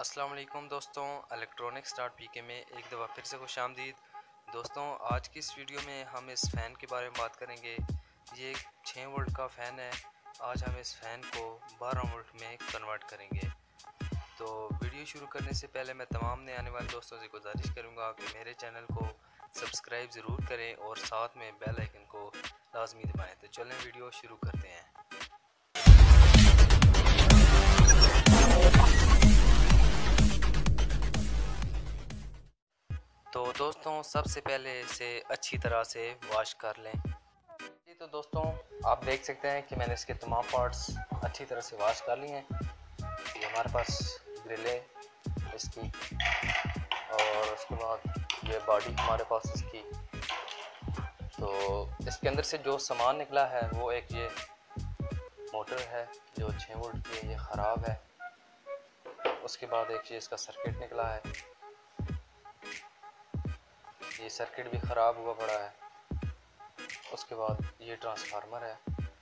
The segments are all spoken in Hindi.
अस्सलाम वालेकुम दोस्तों, इलेक्ट्रॉनिक स्टार्ट पीके में एक दफ़ा फिर से खुशामदीद। दोस्तों, आज की इस वीडियो में हम इस फ़ैन के बारे में बात करेंगे। ये एक 6 वोल्ट का फ़ैन है। आज हम इस फ़ैन को 12 वोल्ट में कन्वर्ट करेंगे। तो वीडियो शुरू करने से पहले मैं तमाम नए आने वाले दोस्तों से गुजारिश करूँगा कि मेरे चैनल को सब्सक्राइब ज़रूर करें और साथ में बेल आइकन को लाजमी दबाएँ। तो चलें वीडियो शुरू करते हैं। तो दोस्तों, सबसे पहले इसे अच्छी तरह से वॉश कर लें। जी तो दोस्तों, आप देख सकते हैं कि मैंने इसके तमाम पार्ट्स अच्छी तरह से वॉश कर लिए हैं। ये हमारे पास ग्रिल है इसकी, और उसके बाद ये बॉडी हमारे पास इसकी। तो इसके अंदर से जो सामान निकला है वो एक ये मोटर है जो 6 वोल्ट की है, ये ख़राब है। उसके बाद एक ये इसका सर्किट निकला है, ये सर्किट भी ख़राब हुआ पड़ा है। उसके बाद ये ट्रांसफार्मर है,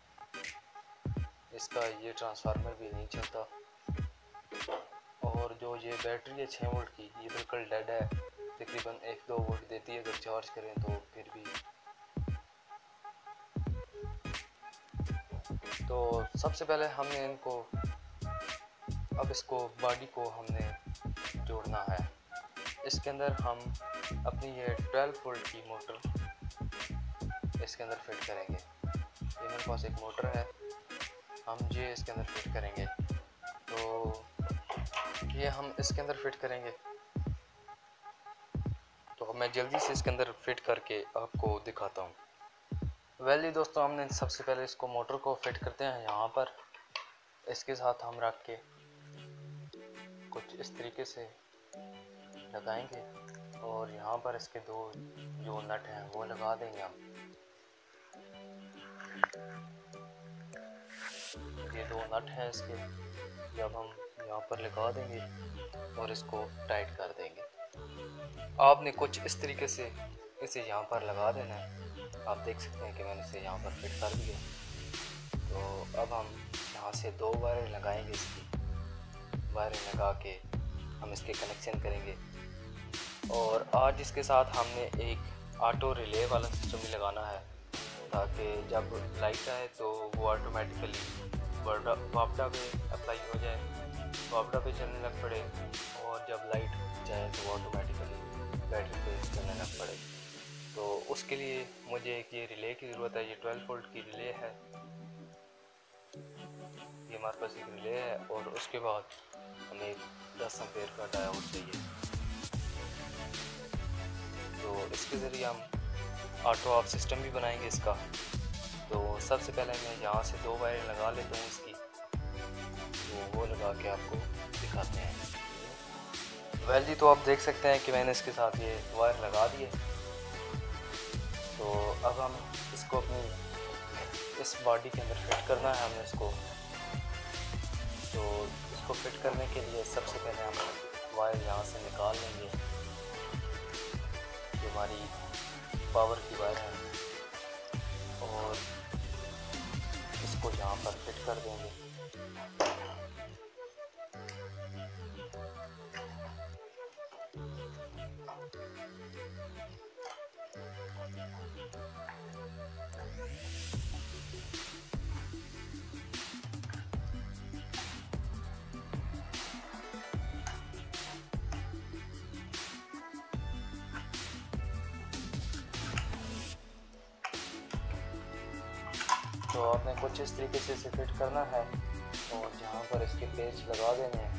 इसका ये ट्रांसफार्मर भी नहीं चलता। और जो ये बैटरी है 6 वोल्ट की, ये बिल्कुल डेड है, तकरीबन 1-2 वोल्ट देती है अगर चार्ज करें तो। फिर भी तो सबसे पहले हमने इनको अब इसको बॉडी को हमने जोड़ना है। इसके अंदर हम अपनी ये 12 वोल्ट की मोटर इसके अंदर फिट करेंगे। ये मेरे पास एक मोटर है, हम ये इसके अंदर फिट करेंगे। तो ये हम इसके अंदर फिट करेंगे। तो मैं जल्दी से इसके अंदर फिट करके आपको दिखाता हूँ। वेल दोस्तों, हमने सबसे पहले इसको मोटर को फिट करते हैं यहाँ पर। इसके साथ हम रख के कुछ इस तरीके से लगाएंगे और यहाँ पर इसके दो जो नट हैं वो लगा देंगे हम। ये 2 नट हैं इसके, जब हम यहाँ पर लगा देंगे और इसको टाइट कर देंगे। आपने कुछ इस तरीके से इसे यहाँ पर लगा देना है। आप देख सकते हैं कि मैंने इसे यहाँ पर फिट कर दिया। तो अब हम यहाँ से 2 वायरें लगाएंगे। इसकी वायरें लगा के हम इसके कनेक्शन करेंगे। और आज इसके साथ हमने एक ऑटो रिले वाला सिस्टम भी लगाना है, ताकि जब लाइट आए तो वो ऑटोमेटिकली वापडा पे अप्लाई हो जाए, वापडा पे चलने लग पड़े, और जब लाइट जाए तो वो ऑटोमेटिकली बैटरी पे चलने लग पड़े। तो उसके लिए मुझे एक ये रिले की ज़रूरत है। ये 12 वोल्ट की रिले है, ये हमारे पास एक रिले है। और उसके बाद हमें 10 एम्पेयर का डायोड चाहिए। तो इसके ज़रिए हम ऑटो ऑफ सिस्टम भी बनाएंगे इसका। तो सबसे पहले मैं यहाँ से 2 वायर लगा लेता हूँ इसकी, तो वो लगा के आपको दिखाते हैं। वेल जी, तो आप देख सकते हैं कि मैंने इसके साथ ये वायर लगा दिए। तो अब हम इसको अपनी इस बॉडी के अंदर फिट करना है हमने इसको। तो इसको फिट करने के लिए सबसे पहले हम वायर यहाँ से निकाल लेंगे। जो हमारी पावर की वायर है, और इसको यहाँ पर फिट कर देंगे। तो आपने कुछ इस तरीके से इसे फिट करना है और यहाँ पर इसके पेच लगा देने हैं।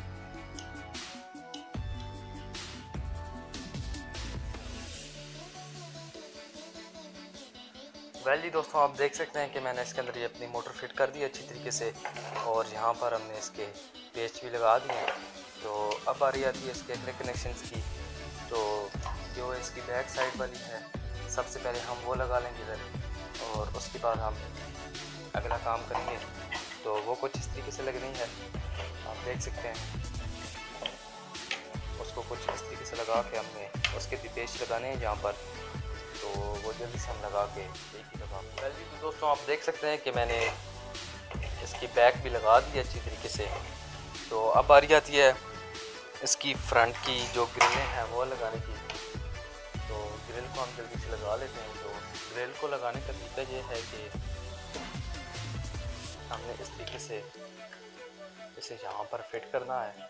वेल जी दोस्तों, आप देख सकते हैं कि मैंने इसके अंदर ये अपनी मोटर फिट कर दी अच्छी तरीके से, और यहाँ पर हमने इसके पेच भी लगा दिए हैं। तो अब आ रही आती है इसके अगले कनेक्शंस की। तो जो इसकी बैक साइड वाली है, सबसे पहले हम वो लगा लेंगे इधर, और उसके बाद हम अगला काम करेंगे। तो वो कुछ इस तरीके से लगनी है, आप देख सकते हैं। उसको कुछ इस तरीके से लगा के हमने उसके भी पेच लगाने हैं यहाँ पर। तो वो जल्दी से हम लगा के एक ही दफ़ा। वेल जी, तो दोस्तों आप देख सकते हैं कि मैंने इसकी बैक भी लगा दी अच्छी तरीके से। तो अब बारी आती है इसकी फ्रंट की जो ग्रिलें हैं वो लगाने की। तो ग्रिल को हम जल्दी से लगा लेते हैं। तो ग्रिल को लगाने का तरीका ये है कि हमने इस तरीके से इसे यहाँ पर फिट करना है।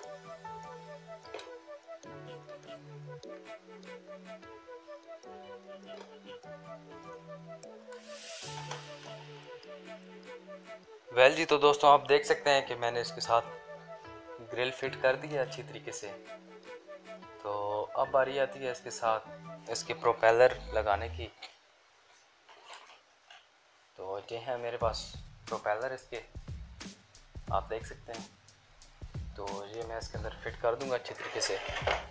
वेल जी, तो दोस्तों आप देख सकते हैं कि मैंने इसके साथ ग्रिल फिट कर दी है अच्छी तरीके से। तो अब बारी आती है इसके साथ इसके प्रोपेलर लगाने की। तो ये है मेरे पास प्रोपेलर इसके, आप देख सकते हैं। तो ये मैं इसके अंदर फिट कर दूंगा अच्छी तरीके से।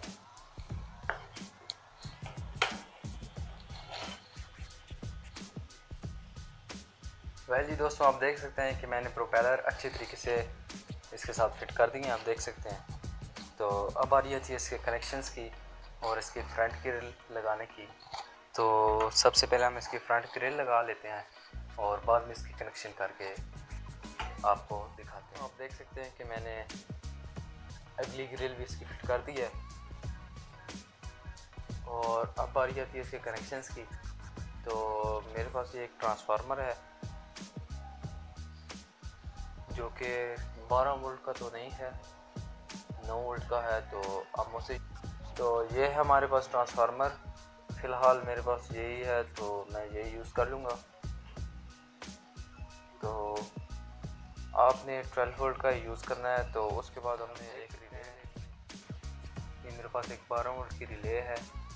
वेल जी दोस्तों, आप देख सकते हैं कि मैंने प्रोपेलर अच्छी तरीके से इसके साथ फिट कर दिए हैं, आप देख सकते हैं। तो अब बारी आती है इसके कनेक्शंस की और इसके फ्रंट ग्रिल लगाने की। तो सबसे पहले हम इसकी फ्रंट ग्रिल लगा लेते हैं और बाद में इसकी कनेक्शन करके आपको दिखाते हैं। आप देख सकते हैं कि मैंने अगली ग्रिल भी इसकी फिट कर दी है। और अब बारी आती है इसके कनेक्शंस की। तो मेरे पास ये एक ट्रांसफार्मर है जो कि 12 वोल्ट का तो नहीं है, 9 वोल्ट का है। तो अब मुझसे ये है हमारे पास ट्रांसफार्मर। फ़िलहाल मेरे पास यही है तो मैं यही यूज़ कर लूँगा। तो आपने 12 वोल्ट का यूज़ करना है। तो उसके बाद हमने एक रिले, ये मेरे पास एक 12 वोल्ट की रिले है।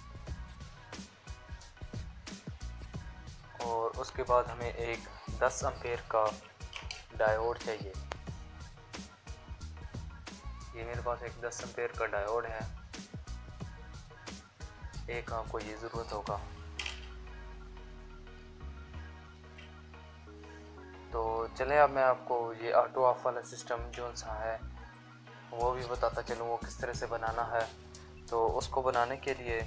और उसके बाद हमें एक 10 एम्पेयर का डायोड चाहिए। ये मेरे पास एक 10 एम्पेयर का डायोड है, एक आपको ये ज़रूरत होगा। तो चले अब मैं आपको ये ऑटो ऑफ वाला सिस्टम जो सा है वो भी बताता चलूँ वो किस तरह से बनाना है। तो उसको बनाने के लिए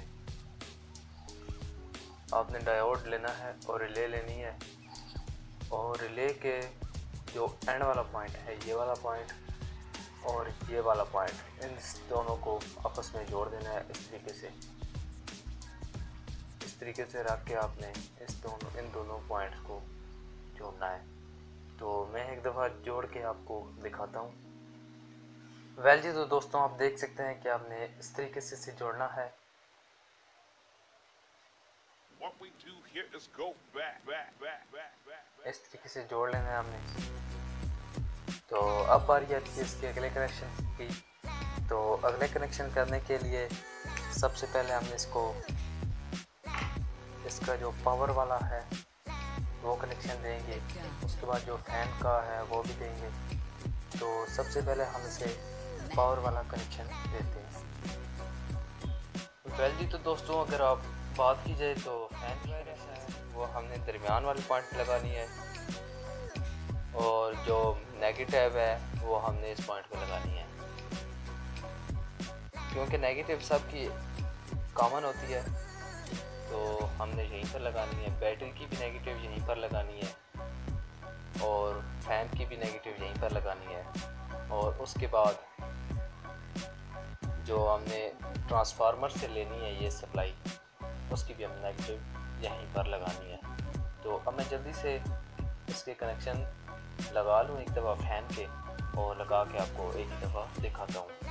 आपने डायोड लेना है और रिले लेनी है। और रिले के जो एंड वाला पॉइंट है, ये वाला पॉइंट और ये वाला पॉइंट, इन दोनों को आपस में जोड़ देना है इस तरीके से। इस तरीके से रख के आपने इन दोनों पॉइंट्स को जोड़ना है। तो मैं एक दफ़ा जोड़ के आपको दिखाता हूँ। वेल जी, तो दोस्तों आप देख सकते हैं कि आपने इस तरीके से इसे जोड़ना है। इस तरीके से जोड़ लेना है आपने। तो अब बारी आती है इसके अगले कनेक्शन की। तो अगले कनेक्शन करने के लिए सबसे पहले हमने इसका जो पावर वाला है वो कनेक्शन देंगे। उसके बाद जो फैन का है वो भी देंगे। तो सबसे पहले हम इसे पावर वाला कनेक्शन देते हैं। वेल जी, तो दोस्तों अगर आप बात की जाए तो फैन की कनेक्शन है वो हमने दरमियान वाली पॉइंट पे लगानी है और जो नेगेटिव है वो हमने इस पॉइंट पे लगानी है, क्योंकि नेगेटिव सबकी कॉमन होती है। तो हमने यहीं पर लगानी है। बैटरी की भी नेगेटिव यहीं पर लगानी है और फैन की भी नेगेटिव यहीं पर लगानी है। और उसके बाद जो हमने ट्रांसफार्मर से लेनी है ये सप्लाई, उसकी भी हमें नेगेटिव यहीं पर लगानी है। तो अब मैं जल्दी से इसके कनेक्शन लगा लूँ एक दफ़ा फैन के और लगा के आपको एक दफ़ा दिखाता हूँ।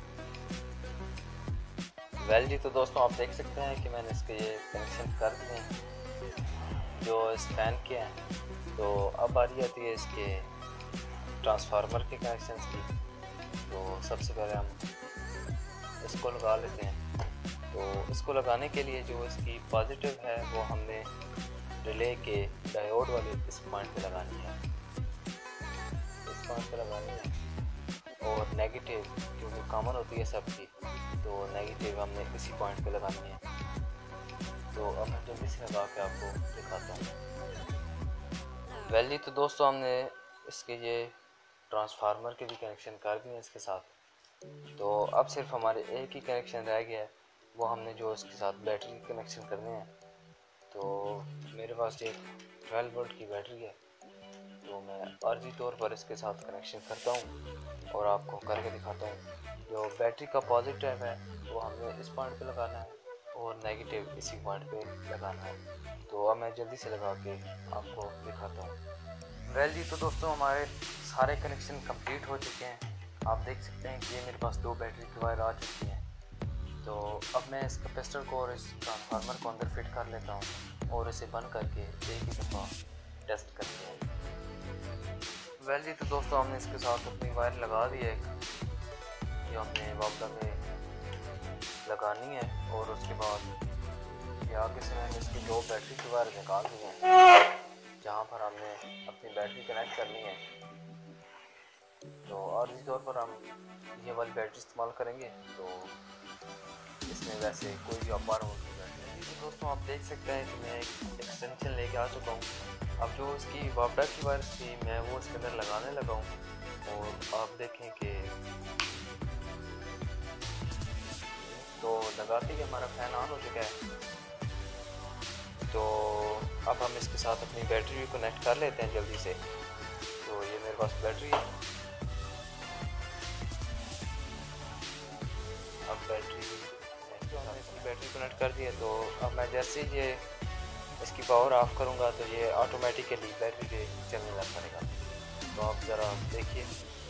वेल जी, तो दोस्तों आप देख सकते हैं कि मैंने इसके ये कनेक्शन कर दिए हैं जो इस फैन के हैं। तो अब बारी आती है इसके ट्रांसफार्मर के कनेक्शंस की। तो सबसे पहले हम इसको लगा लेते हैं। तो इसको लगाने के लिए जो इसकी पॉजिटिव है वो हमने रिले के डायोड वाले इस पॉइंट पे लगानी है, इस पॉइंट पे लगानी है। और नेगेटिव क्योंकि कॉमन होती है सबकी, तो नेगेटिव हमने इसी पॉइंट पे लगानी है। तो अब मैं जल्दी से लगा के आपको दिखाता हूँ। वेल जी, तो दोस्तों हमने इसके ये ट्रांसफार्मर के भी कनेक्शन कर दिए हैं इसके साथ। तो अब सिर्फ हमारे एक ही कनेक्शन रह गया है, वो हमने जो इसके साथ बैटरी कनेक्शन करने हैं। तो मेरे पास एक 12 वोल्ट की बैटरी है। तो मैं आर्जी तौर पर इसके साथ कनेक्शन करता हूँ और आपको करके दिखाता हूँ। जो बैटरी का पॉजिटिव है वो हमें इस पॉइंट पे लगाना है और नेगेटिव इसी पॉइंट पे लगाना है। तो अब मैं जल्दी से लगा के आपको दिखाता हूँ। वेल जी, तो दोस्तों हमारे सारे कनेक्शन कंप्लीट हो चुके हैं। आप देख सकते हैं कि ये मेरे पास 2 बैटरी की वायर आ चुकी हैं। तो अब मैं इस कैपेसिटर को और इस ट्रांसफार्मर को अंदर फिट कर लेता हूँ और इसे बंद करके एक ही दफ़ा टेस्ट करते हैं। वेल जी, तो दोस्तों हमने इसके साथ अपनी वायर लगा दी है, जो हमने वापदा में लगानी है। और उसके बाद ये आगे से मैंने इसकी 2 बैटरी की वायर निकाल दी हैं, जहाँ पर हमने अपनी बैटरी कनेक्ट करनी है। तो आर्जी तौर पर हम ये वाली बैटरी इस्तेमाल करेंगे। तो इसमें वैसे कोई भी 12 वोल्ट की बैटरी है। तो दोस्तों आप देख सकते हैं कि मैं एक एक्सटेंशन लेके आ चुका हूँ। अब जो इसकी वापडा की वायर थी मैं वो इसके अंदर लगाने लगा हूँ। और आप देखें कि तो लगाते ही हमारा फैन ऑन हो चुका है। तो अब हम इसके साथ अपनी बैटरी भी कनेक्ट कर लेते हैं जल्दी से। तो ये मेरे पास बैटरी है। अब बैटरी इसकी बैटरी कनेक्ट कर दी है। तो अब मैं जैसे ही ये इसकी पावर ऑफ करूँगा तो ये ऑटोमेटिकली बैटरी पे चलने लग पड़ेगा। तो आप ज़रा देखिए,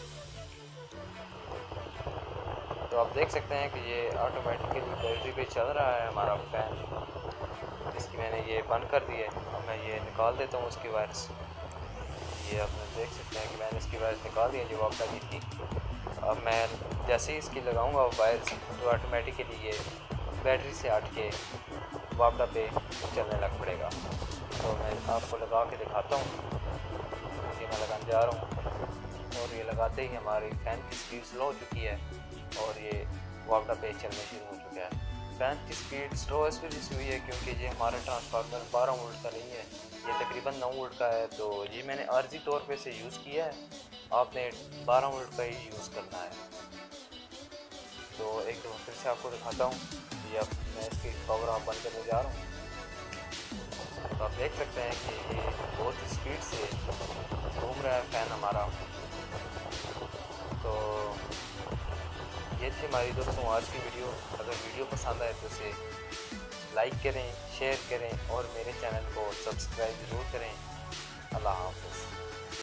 तो आप देख सकते हैं कि ये ऑटोमेटिकली बैटरी पे चल रहा है हमारा फैन। इसकी मैंने ये बंद कर दी है। अब मैं ये निकाल देता हूँ इसकी वायर्स। ये आप देख सकते हैं कि मैंने इसकी वायर्स निकाल दी है जो वापडा की थी। अब मैं जैसे ही इसकी लगाऊंगा वायर्स तो ऑटोमेटिकली ये बैटरी से हट के वापडा पे चलने लग पड़ेगा। तो मैं आपको लगा के दिखाता हूँ। ये मैं लगाने जा रहा हूँ और ये लगाते ही हमारी फ़ैन की स्पीड स्लो हो चुकी है और ये वापडा पे चलने शुरू हो चुका है। फ़ैन की स्पीड स्लो इस वजह से हुई है क्योंकि ये हमारा ट्रांसफार्मर 12 वोल्ट का नहीं है, ये तकरीबन 9 वोल्ट का है। तो ये मैंने आर्जी तौर पे से यूज़ किया है, आपने 12 वोल्ट का ही यूज़ करना है। तो एक दो फिर से आपको दिखाता हूँ। ये अब मैं इसकी पावर ऑफ बंद करने जा रहा हूँ। तो आप देख सकते हैं कि ये बहुत ही स्पीड से घूम रहा है फ़ैन हमारा। तो ये थी हमारी दोस्तों आज की वीडियो। अगर वीडियो पसंद आए तो इसे लाइक करें, शेयर करें और मेरे चैनल को सब्सक्राइब ज़रूर करें। अल्लाह हाफ़िज़।